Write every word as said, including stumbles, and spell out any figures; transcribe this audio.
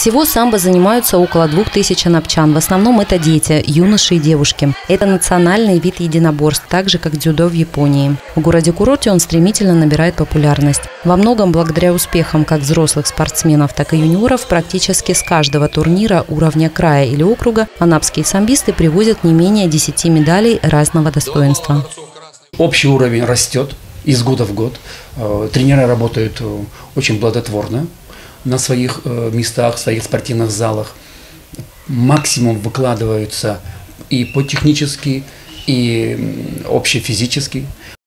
Всего самбо занимаются около двух тысяч анапчан. В основном это дети, юноши и девушки. Это национальный вид единоборств, так же как дзюдо в Японии. В городе-курорте он стремительно набирает популярность. Во многом благодаря успехам как взрослых спортсменов, так и юниоров практически с каждого турнира уровня края или округа анапские самбисты привозят не менее десяти медалей разного достоинства. Общий уровень растет из года в год. Тренеры работают очень плодотворно на своих местах, в своих спортивных залах. Максимум выкладываются и по технически, и общефизически.